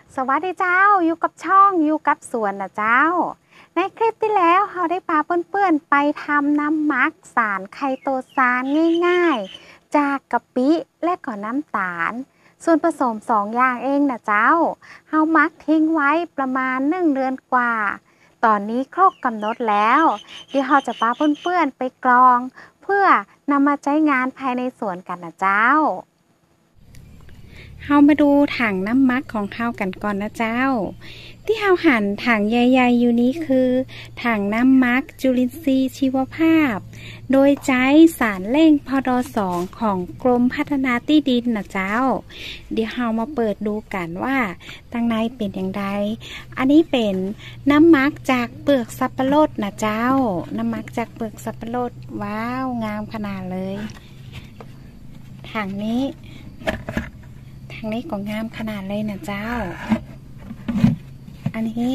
สวัสดีเจ้าอยู่กับช่องอยู่กับสวนนะเจ้าในคลิปที่แล้วเราได้พาเพื่อนๆไปทำน้ำมักสารไคโตซานง่ายๆจากกะปิและก็น้ำตาลส่วนผสม2อย่างเองนะเจ้าเรามักทิ้งไว้ประมาณ1เดือนกว่าตอนนี้ครบกำหนดแล้วเดี๋ยวเราจะพาเพื่อนๆไปกรองเพื่อนำมาใช้งานภายในสวนกันนะเจ้าเฮามาดูถังน้ำมักของเฮากันก่อนนะเจ้าที่เฮาหั่นถังใหญ่ๆอยู่นี้คือถังน้ำมักจุลินทรีย์ชีวภาพโดยใช้สารเร่งพด2ของกรมพัฒนาที่ดินนะเจ้าเดี๋ยวเฮามาเปิดดูกันว่าตั้งในเป็นอย่างไรอันนี้เป็นน้ำมักจากเปลือกสับปะรดนะเจ้าน้ำมักจากเปลือกสับปะรดว้าวงามขนาดเลยถังนี้ก็งามขนาดเลยนะเจ้าอันนี้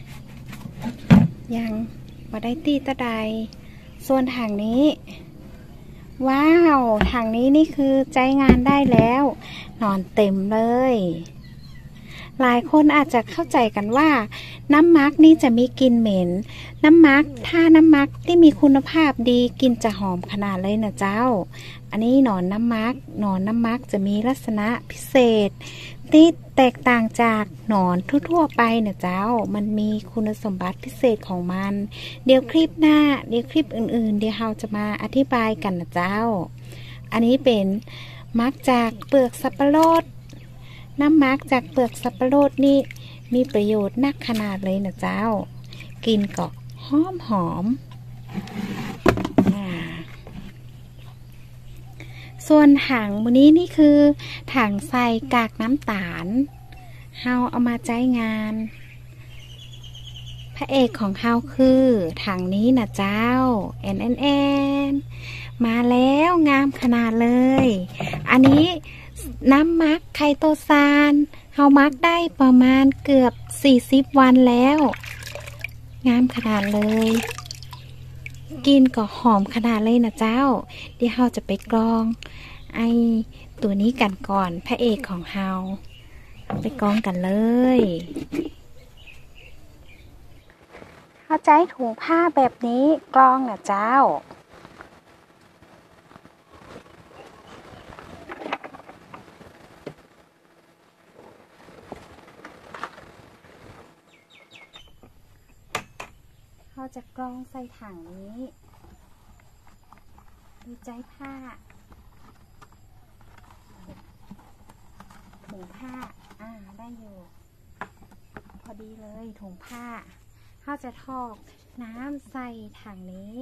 ยังมาได้ตีตะไดส่วนถังนี้ว้าวถังนี้นี่คือใช้งานได้แล้วนอนเต็มเลยหลายคนอาจจะเข้าใจกันว่าน้ำมักนี่จะมีกลิ่นเหม็นน้ำมักถ้าน้ำมักที่มีคุณภาพดีกลิ่นจะหอมขนาดเลยนะเจ้าอันนี้หนอนน้ำมักจะมีลักษณะพิเศษที่แตกต่างจากหนอนทั่วๆไปนะเจ้ามันมีคุณสมบัติพิเศษของมันเดี๋ยวคลิปอื่นๆเดี๋ยวเราจะมาอธิบายกันนะเจ้าอันนี้เป็นมักจากเปลือกสับปะรดน้ำมักจากเปลือกสับปะรดนี่มีประโยชน์นักขนาดเลยนะเจ้ากินก็หอมส่วนถังมื้อนี้นี่คือถังใส่กากน้ำตาลเฮาเอามาใช้งานพระเอกของเฮาคือถังนี้นะเจ้าแอนมาแล้วงามขนาดเลยอันนี้น้ำมักไคโตซานเฮามักได้ประมาณเกือบ40วันแล้วงามขนาดเลยกินก็หอมขนาดเลยนะเจ้าเดี๋ยวเฮาจะไปกรองไอตัวนี้กันก่อนพระเอกของเฮาไปกรองกันเลยเฮาใช้ถุงผ้าแบบนี้กรองนะเจ้าเราจะกรองใส่ถังนี้ดูใจผ้าถุงผ้าได้อยู่พอดีเลยถุงผ้าเราจะทอกน้ำใส่ถังนี้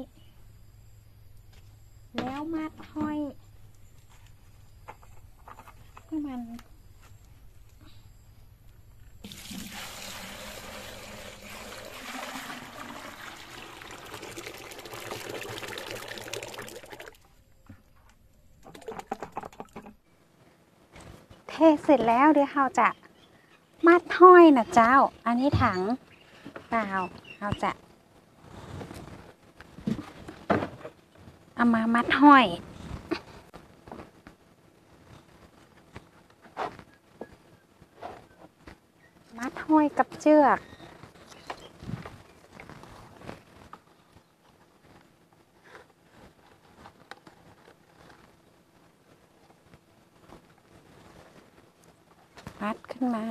แล้วมัดห้อยให้มันเทเสร็จแล้วเดี๋ยวเราจะมัดห้อยนะเจ้าอันนี้ถังเปล่าเราจะเอามามัดห้อยกับเชือกมัดขึ้นมา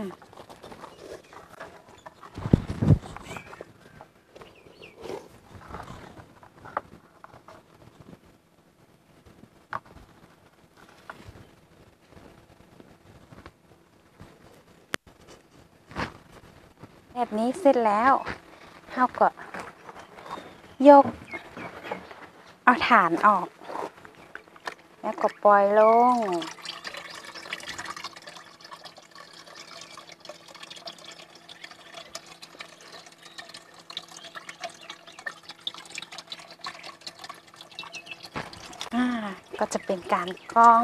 แบบนี้เสร็จแล้วเราก็ยกเอาฐานออกแล้วก็ปล่อยลงก็จะเป็นการกรอง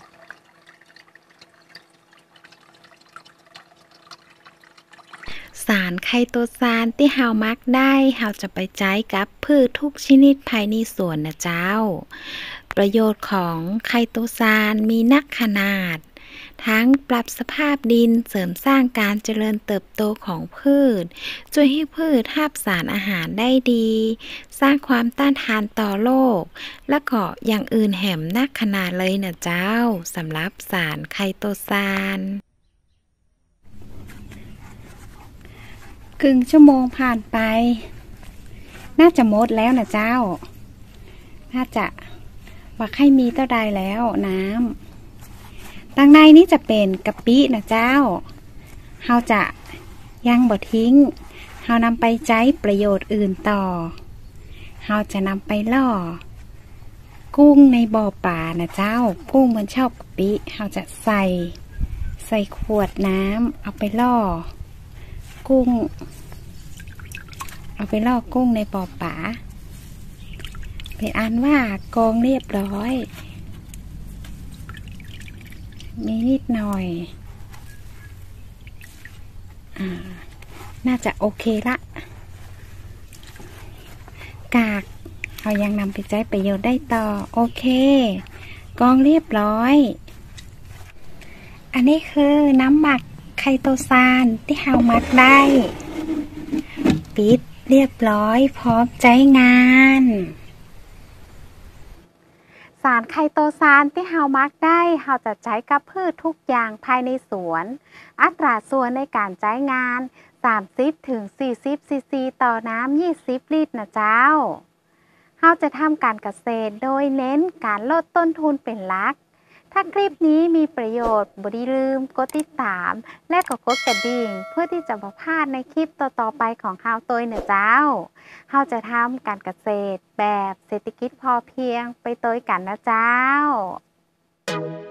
สารไคโตซานที่เฮามักได้เฮาจะไปใช้กับพืชทุกชนิดภายในสวนนะเจ้าประโยชน์ของไคโตซานมีนักขนาดทั้งปรับสภาพดินเสริมสร้างการเจริญเติบโตของพืชช่วยให้พืชรับสารอาหารได้ดี สร้างความต้านทานต่อโรคและก็อย่างอื่นแหมนักขนาดเลยนะเจ้าสำหรับสารไคโตซานครึ่งชั่วโมงผ่านไป น่าจะหมดแล้วนะเจ้า น่าจะว่าใครมีเท่าใดแล้วน้ำตังในนี้จะเป็นกะปินะเจ้าเฮาจะยังบ่ทิ้งเฮานำไปใช้ประโยชน์อื่นต่อเฮาจะนำไปล่อกุ้งในบ่อป่านะเจ้ากุ้งมันชอบกะปิเฮาจะใส่ขวดน้ำเอาไปล่อกุ้งในบ่อป่าเป็นอันว่ากองเรียบร้อยมีนิดหน่อยน่าจะโอเคละกากเรายังนำไปใช้ประโยชน์ได้ต่อโอเคกองเรียบร้อยอันนี้คือน้ำหมักไคโตซานที่เราหมักได้ปิดเรียบร้อยพร้อมใช้งานสารไคโตซานที่เรามักได้เราจะใช้กับพืชทุกอย่างภายในสวนอัตราส่วนในการใช้งาน30 ถึง 40 ซีซีต่อน้ำ20 ลิตรนะเจ้าเราจะทำการเกษตรโดยเน้นการลดต้นทุนเป็นหลักถ้าคลิปนี้มีประโยชน์บ่ได้ลืมกดติดตามและก็กดกระดิ่งเพื่อที่จะบ่พลาดในคลิปต่อๆไปของเราตัวนะเจ้าเราจะทำการเกษตรแบบเศรษฐกิจพอเพียงไปตัวกันนะเจ้า